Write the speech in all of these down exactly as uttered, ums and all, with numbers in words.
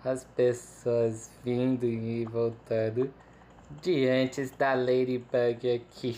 as pessoas vindo e voltando diante da Ladybug aqui.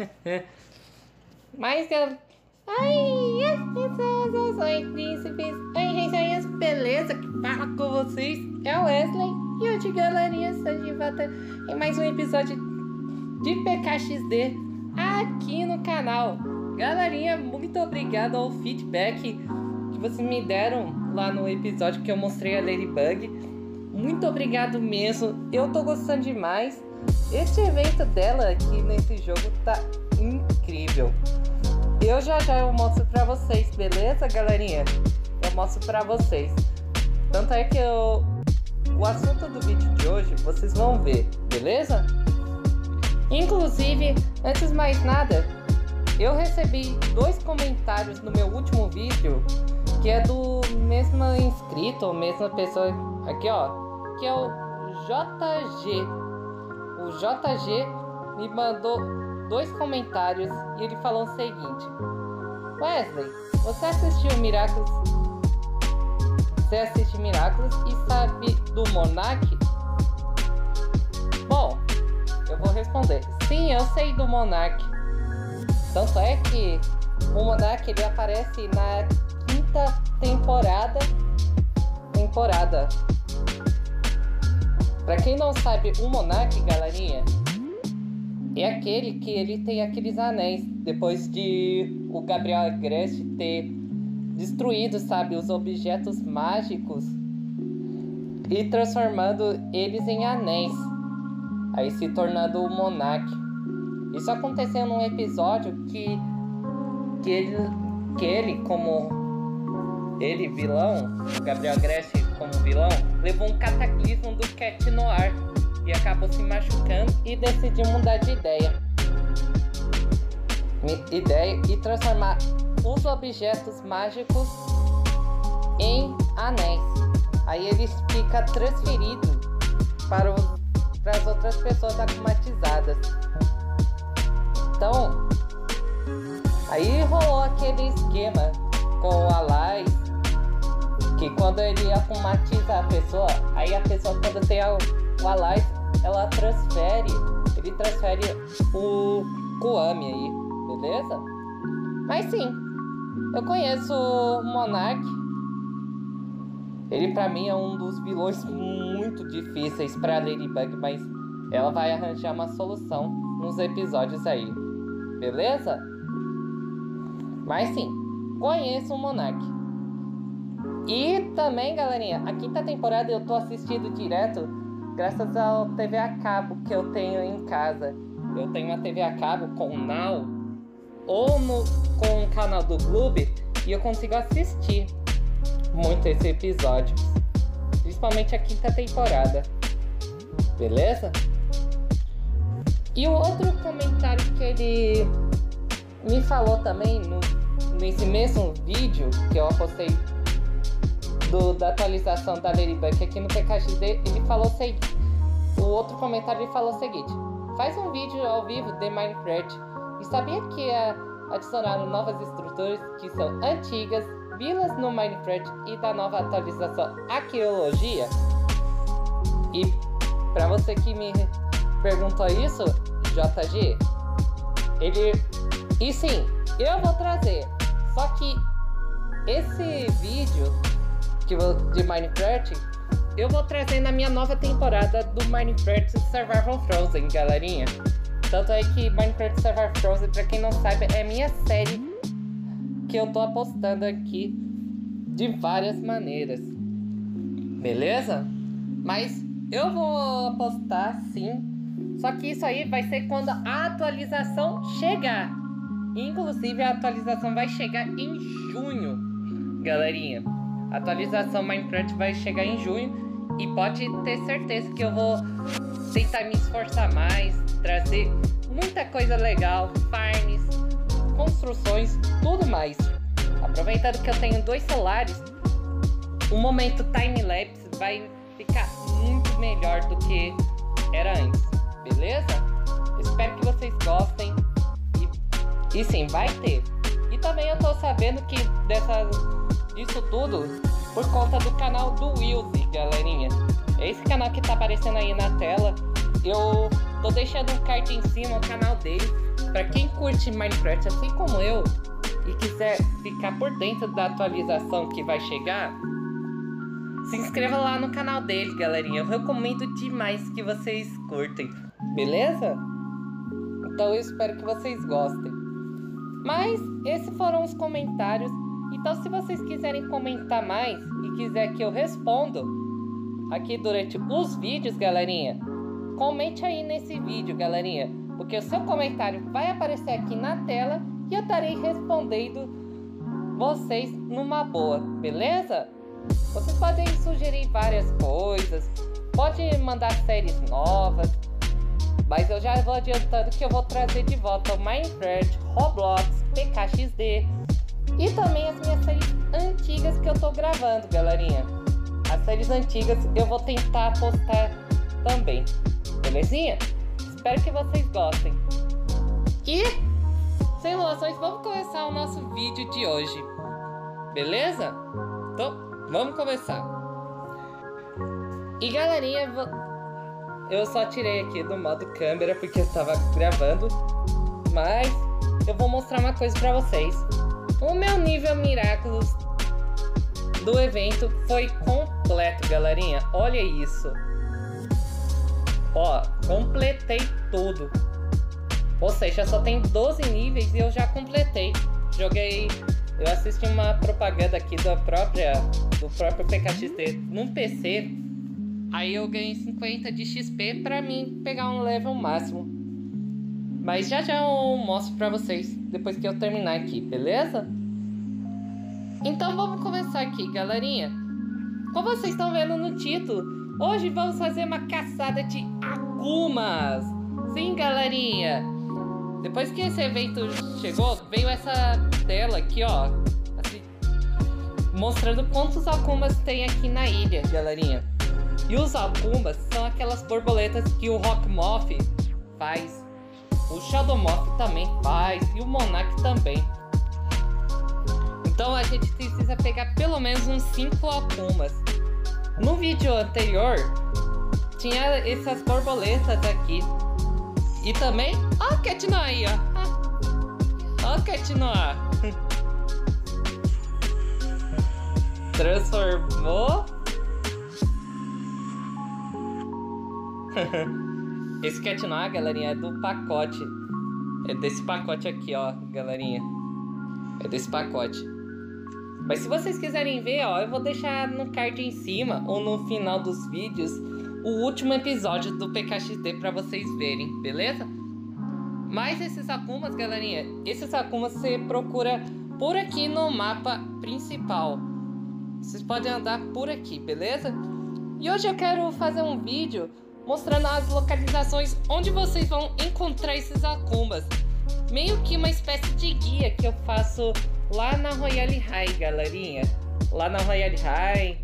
Mas eu... Ai, as pessoas, oi príncipes, oi reis, beleza? Que fala com vocês é o Wesley. E hoje, galerinha, estou de volta em mais um episódio de P K X D aqui no canal. Galerinha, muito obrigado ao feedback que vocês me deram lá no episódio que eu mostrei a Ladybug. Muito obrigado mesmo, eu tô gostando demais. Este evento dela aqui nesse jogo tá incrível. Eu já já eu mostro pra vocês, beleza, galerinha? Eu mostro pra vocês. Tanto é que eu... o assunto do vídeo de hoje vocês vão ver, beleza? Inclusive, antes de mais nada, eu recebi dois comentários no meu último vídeo, que é do mesmo inscrito, ou mesma pessoa, aqui ó, que é o J G. O J G me mandou dois comentários e ele falou o seguinte: Wesley, você assistiu Miraculous? Você assiste Miraculous e sabe do Monark? Bom, eu vou responder. Sim, eu sei do Monark. Tanto é que o Monark ele aparece na quinta temporada. Temporada. Pra quem não sabe, o Monark, galerinha, é aquele que ele tem aqueles anéis. Depois de o Gabriel Agreste ter destruído, sabe, os objetos mágicos e transformando eles em anéis, aí se tornando o Monark. Isso aconteceu num episódio que que ele, que ele como ele vilão, o Gabriel Agreste como vilão, levou um cataclismo do Cat Noir e acabou se machucando e decidiu mudar de ideia. Ideia e transformar os objetos mágicos em anéis. Aí ele fica transferido para, os, para as outras pessoas aclimatizadas. Então, aí rolou aquele esquema com o Alais, que quando ele aclimatiza a pessoa, aí a pessoa, quando tem o, o Alais, ela transfere, ele transfere o Kuami aí, beleza? Mas sim, eu conheço o Monark. Ele pra mim é um dos vilões muito difíceis pra Ladybug, mas ela vai arranjar uma solução nos episódios aí, beleza? Mas sim, conheço o Monark. E também, galerinha, a quinta temporada eu tô assistindo direto graças ao T V a cabo que eu tenho em casa. Eu tenho uma T V a cabo com o Now ou no, com o canal do Gloob, e eu consigo assistir muito esse episódio, principalmente a quinta temporada, beleza? E o outro comentário que ele me falou também no, nesse mesmo vídeo que eu postei do, da atualização da Ladybug aqui no P K X D, ele falou o seguinte, o outro comentário ele falou o seguinte: faz um vídeo ao vivo de Minecraft. E sabia que a, adicionaram novas estruturas que são antigas, vilas no Minecraft e da nova atualização Arqueologia? E pra você que me perguntou isso, J G, ele... E sim, eu vou trazer. Só que esse vídeo que vou, de Minecraft, eu vou trazer na minha nova temporada do Minecraft Survival Frozen, galerinha. Tanto é que Minecraft Survival Frozen, pra quem não sabe, é minha série que eu tô apostando aqui de várias maneiras, beleza? Mas eu vou apostar sim, só que isso aí vai ser quando a atualização chegar. Inclusive a atualização vai chegar em junho, galerinha. A atualização Minecraft vai chegar em junho. E pode ter certeza que eu vou tentar me esforçar mais, trazer muita coisa legal, farms, construções, tudo mais. Aproveitando que eu tenho dois celulares, o momento time-lapse vai ficar muito melhor do que era antes, beleza? Espero que vocês gostem. E, e sim, vai ter. E também eu tô sabendo que dessa, disso tudo por conta do canal do Wilzy, galerinha. esse canal que tá aparecendo aí na tela, eu tô deixando um card em cima, o canal dele, pra quem curte Minecraft assim como eu e quiser ficar por dentro da atualização que vai chegar, se inscreva lá no canal dele, galerinha. Eu recomendo demais que vocês curtem, beleza? Então eu espero que vocês gostem. Mas esses foram os comentários. Então se vocês quiserem comentar mais e quiser que eu responda aqui durante os vídeos, galerinha, comente aí nesse vídeo, galerinha, porque o seu comentário vai aparecer aqui na tela e eu estarei respondendo vocês numa boa, beleza? Vocês podem sugerir várias coisas, pode mandar séries novas, mas eu já vou adiantando que eu vou trazer de volta o Minecraft, Roblox, P K X D e também as minhas séries antigas que eu tô gravando, galerinha. As séries antigas eu vou tentar postar também, belezinha? Espero que vocês gostem. E, sem enrolações, vamos começar o nosso vídeo de hoje, beleza? Então, vamos começar. E galerinha, eu só tirei aqui do modo câmera porque eu tava gravando, mas eu vou mostrar uma coisa pra vocês. O meu nível Miraculous do evento foi completo, galerinha. Olha isso. Ó, completei tudo. Ou seja, só tem doze níveis e eu já completei. Joguei... Eu assisti uma propaganda aqui da própria, do próprio P K X D num P C. Aí eu ganhei cinquenta de X P pra mim pegar um level máximo. Mas já já eu mostro pra vocês depois que eu terminar aqui, beleza? Então vamos começar aqui, galerinha. Como vocês estão vendo no título, hoje vamos fazer uma caçada de Akumas. Sim, galerinha. Depois que esse evento chegou, veio essa tela aqui, ó, assim, mostrando quantos Akumas tem aqui na ilha, galerinha. E os Akumas são aquelas borboletas que o Rockmoth faz, o Shadowmoth também faz e o Monarch também. Então a gente precisa pegar pelo menos uns cinco Akumas. No vídeo anterior tinha essas borboletas aqui. E também, ó a Catnoa aí, ó. Ó a Catnoa. Transformou. Esse Catnoa, galerinha, é do pacote. É desse pacote aqui, ó, galerinha. É desse pacote. Mas se vocês quiserem ver, ó, eu vou deixar no card em cima ou no final dos vídeos o último episódio do P K X D pra vocês verem, beleza? Mas esses Akumas, galerinha, esses Akumas você procura por aqui no mapa principal. Vocês podem andar por aqui, beleza? E hoje eu quero fazer um vídeo mostrando as localizações onde vocês vão encontrar esses Akumas. Meio que uma espécie de guia que eu faço lá na Royale High, galerinha. Lá na Royale High,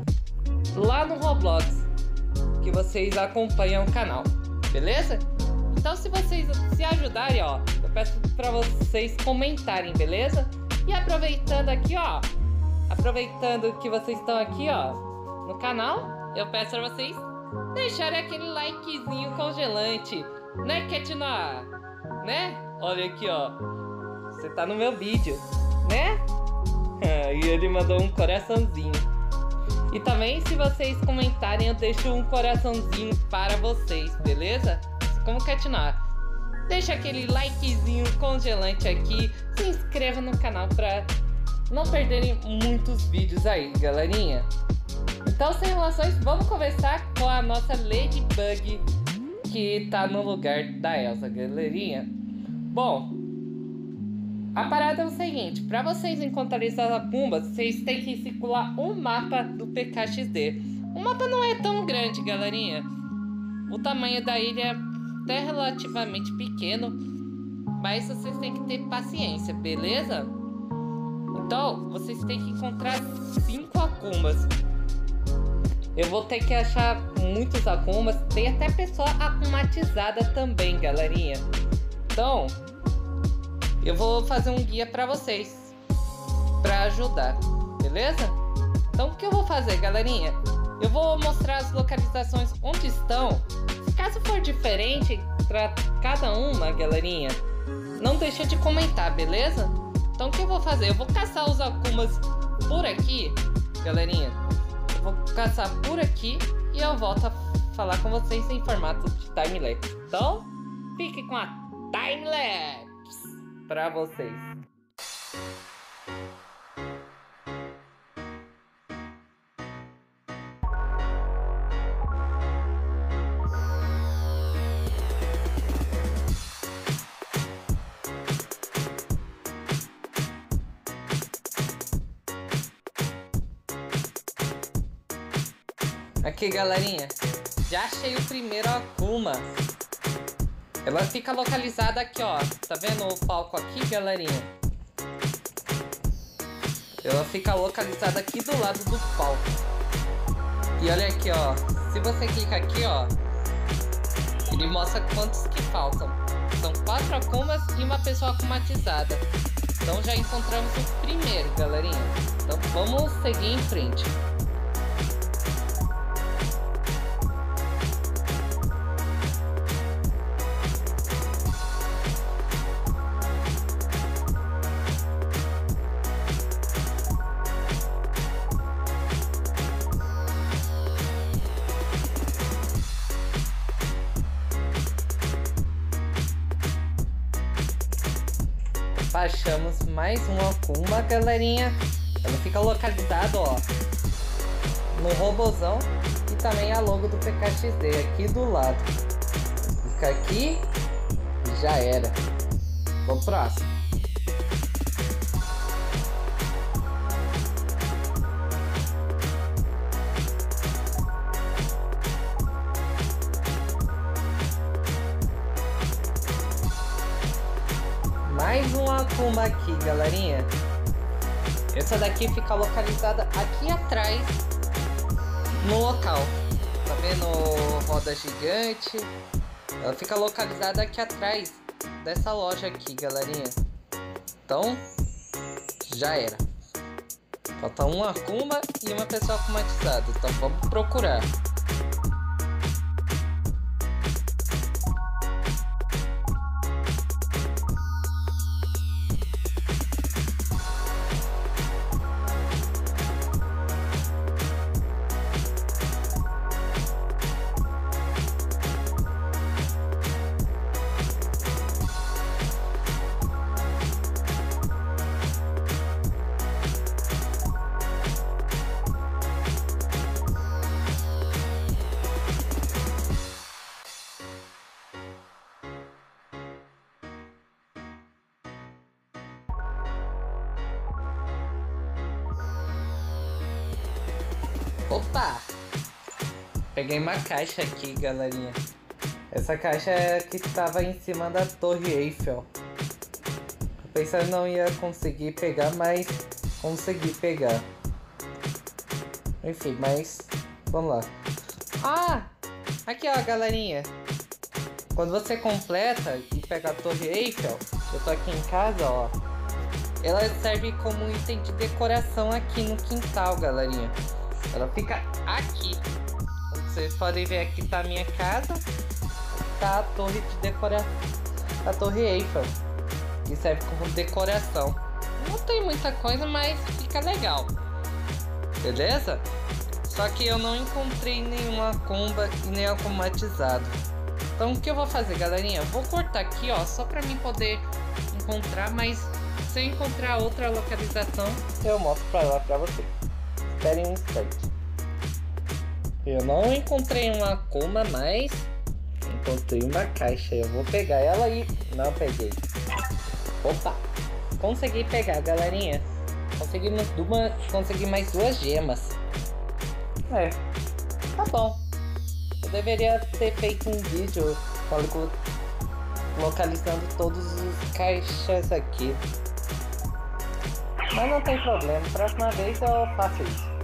lá no Roblox, que vocês acompanham o canal, beleza? Então se vocês se ajudarem, ó, eu peço pra vocês comentarem, beleza? E aproveitando aqui, ó, aproveitando que vocês estão aqui, ó, no canal, eu peço pra vocês deixarem aquele likezinho congelante, né, Catnoa? Né? Olha aqui, ó, você tá no meu vídeo, né? E ele mandou um coraçãozinho. E também, se vocês comentarem, eu deixo um coraçãozinho para vocês, beleza? Como Catnoa. Deixa aquele likezinho congelante aqui. Se inscreva no canal para não perderem muitos vídeos aí, galerinha. Então, sem enrolações, vamos começar com a nossa Ladybug, que tá no lugar da Elsa, galerinha. Bom, a parada é o seguinte, para vocês encontrarem essas Akumas, vocês têm que circular um mapa do P K X D. O mapa não é tão grande, galerinha. O tamanho da ilha é até relativamente pequeno, mas vocês têm que ter paciência, beleza? Então, vocês têm que encontrar cinco Akumas. Eu vou ter que achar muitos Akumas. Tem até pessoa akumatizada também, galerinha. Então, eu vou fazer um guia pra vocês, pra ajudar, beleza? Então, o que eu vou fazer, galerinha? eu vou mostrar as localizações onde estão. Caso for diferente para cada uma, galerinha, não deixa de comentar, beleza? Então o que eu vou fazer? Eu vou caçar os Akumas por aqui, galerinha. Eu vou caçar por aqui e eu volto a falar com vocês em formato de time-lapse. Então, fique com a time-lapse para vocês. Aqui, galerinha, já achei o primeiro Akuma. Ela fica localizada aqui, ó. Tá vendo o palco aqui, galerinha? Ela fica localizada aqui do lado do palco. E olha aqui, ó. Se você clica aqui, ó, ele mostra quantos que faltam. São quatro Akumas e uma pessoa akumatizada. Então já encontramos o primeiro, galerinha. Então vamos seguir em frente. Achamos mais um Akuma, galerinha. Ela fica localizada, ó, no robozão e também a logo do P K X D aqui do lado. Fica aqui e já era. Vamos pro próximo. Mais um Akuma aqui, galerinha. Essa daqui fica localizada aqui atrás no local. Tá vendo roda gigante? Ela fica localizada aqui atrás dessa loja aqui, galerinha. Então, já era. Falta um Akuma e uma pessoa akumatizada. Então vamos procurar. Opa! Peguei uma caixa aqui, galerinha. Essa caixa é que estava em cima da Torre Eiffel. Eu pensei que não ia conseguir pegar, mas consegui pegar. Enfim, mas vamos lá. Ah! Aqui, ó, galerinha. Quando você completa e pega a Torre Eiffel, eu tô aqui em casa, ó. Ela serve como item de decoração aqui no quintal, galerinha. Ela fica aqui. Como vocês podem ver, aqui tá a minha casa. Tá a torre de decoração, a Torre Eiffel, que serve como decoração. Não tem muita coisa, mas fica legal. Beleza? Só que eu não encontrei nenhuma Akuma e nem akumatizado. Então o que eu vou fazer, galerinha? Eu vou cortar aqui, ó, só pra mim poder encontrar, mas se eu encontrar outra localização, eu mostro pra lá pra vocês. Esperem um instante. Eu não encontrei uma Akuma, mas encontrei uma caixa. Eu vou pegar ela e... Não peguei. Opa! Consegui pegar, galerinha. Conseguimos uma... Consegui mais duas gemas. É. Tá bom. Eu deveria ter feito um vídeo localizando todos os caixas aqui. Mas não tem problema. Próxima vez eu faço isso.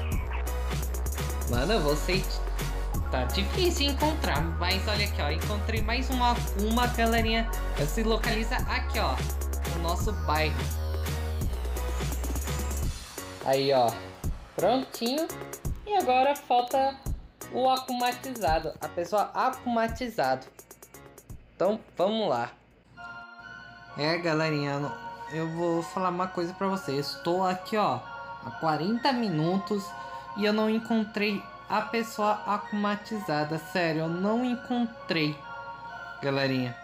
Mano, você tá difícil encontrar, mas olha aqui, ó, encontrei mais uma Akuma, galerinha. Ela se localiza aqui, ó, no nosso bairro. Aí, ó, prontinho. E agora falta o akumatizado, a pessoa akumatizado. Então vamos lá. É, galerinha, eu vou falar uma coisa pra vocês. Estou aqui, ó, há quarenta minutos e eu não encontrei a pessoa akumatizada. Sério, eu não encontrei, galerinha.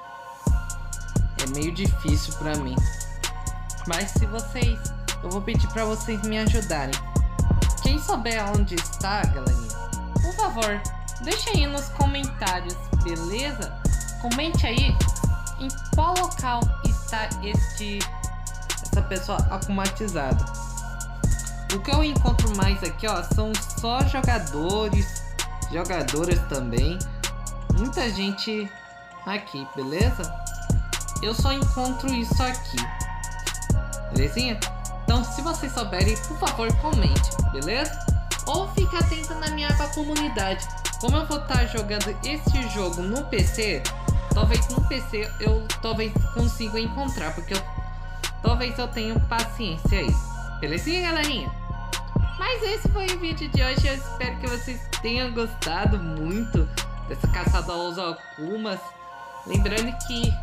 É meio difícil pra mim. Mas se vocês, eu vou pedir pra vocês me ajudarem. Quem souber onde está, galerinha, por favor, deixa aí nos comentários, beleza? Comente aí em qual local está este essa pessoa akumatizada. O que eu encontro mais aqui, ó, são só jogadores, jogadoras também. Muita gente aqui, beleza? Eu só encontro isso aqui, belezinha? Então, se vocês souberem, por favor, comente, beleza? Ou fique atento na minha aba comunidade. Como eu vou estar jogando esse jogo no P C, talvez no P C eu talvez consiga encontrar, porque eu, talvez eu tenha paciência aí. Belezinha, galerinha? Mas esse foi o vídeo de hoje. Eu espero que vocês tenham gostado muito dessa caçada aos Akumas. Lembrando que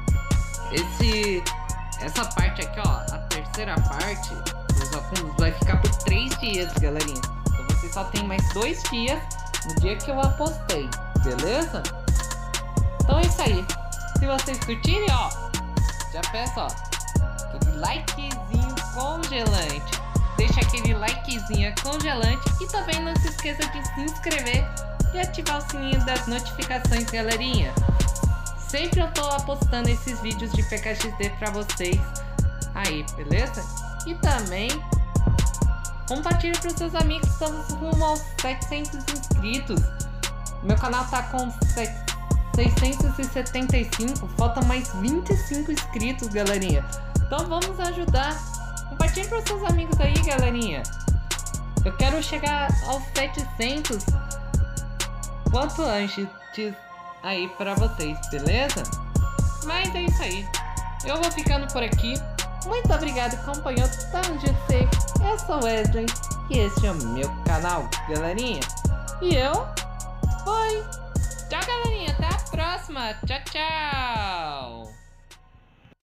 esse, essa parte aqui, ó, a terceira parte dos Akumas vai ficar por três dias, galerinha. Então vocês só tem mais dois dias no dia que eu apostei, beleza? Então é isso aí. Se vocês curtirem, ó, já peço, ó, aquele likezinho congelante. Deixa aquele likezinho congelante e também não se esqueça de se inscrever e ativar o sininho das notificações, galerinha. Sempre eu tô apostando esses vídeos de P K X D pra vocês aí, beleza? E também compartilhe pros seus amigos. Estamos rumo aos setecentos inscritos. Meu canal tá com seiscentos e setenta e cinco, falta mais vinte e cinco inscritos, galerinha. Então vamos ajudar. Compartilhe pros seus amigos aí, galerinha. Eu quero chegar aos setecentos quanto antes aí pra vocês, beleza? Mas é isso aí. Eu vou ficando por aqui. Muito obrigado, acompanhou Tão G C. Eu sou Wesley e este é o meu canal, galerinha. E eu fui. Tchau, galerinha. Até a próxima. Tchau, tchau.